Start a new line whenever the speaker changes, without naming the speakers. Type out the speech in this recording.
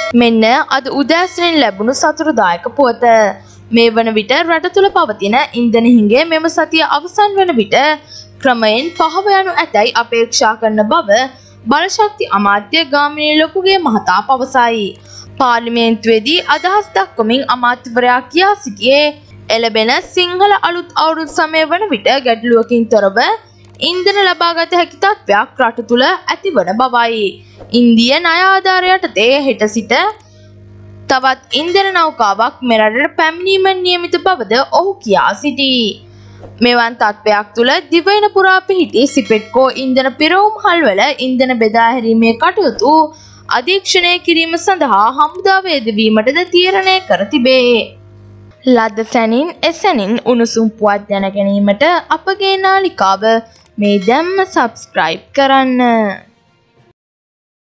මෙන්න අද උදෑසනින් ලැබුණු සතුටුදායක පුවත. මේ වන විට රට තුළ පවතින ඉන්ධන හිඟය මෙම සතිය අවසන් වන විට ක්‍රමයෙන් පහව යනු ඇතැයි අපේක්ෂා කරන බව බලශක්ති අමාත්‍ය ගාමිණී ලොකුගේ මහතා පවසයි. පාර්ලිමේන්තුවේදී අදහස් දක්වමින් අමාත්‍යවරයා කියා සිටියේ එළබෙන සිංහල අලුත් අවුරුදු සමය වන විට ගැටලුවකින් තොරව ඉන්ධන ලබාගත හැකි තත්ත්වයක් රට තුළ ඇතිවන බවයි. ඉන්දිය ණය ආධාර යටතේ හෙට සිට තවත් ඉන්ධන නෞකාවක් මෙරටට පැමිණීම නියමිත බවද ඔහු කියා සිටී. මෙවන් තත්ත්වයක් තුළ දිවයින පුරා පිහිටි සිපෙට්කෝ ඉන්ධන පිරවුම්හල්වල ඉන්ධන බෙදා හැරීමේ කටයුතු අධීක්ෂණය කිරීම සඳහා හමුදාව යෙදවීමටද තීරණය කර තිබේ. ලද සැනින් එසැනින් උණුසුම් පුවත් දැන ගැනීමට අපගේ නාලිකාව මේ දැම්ම සබ්ස්ක්‍රයිබ් කරන්න.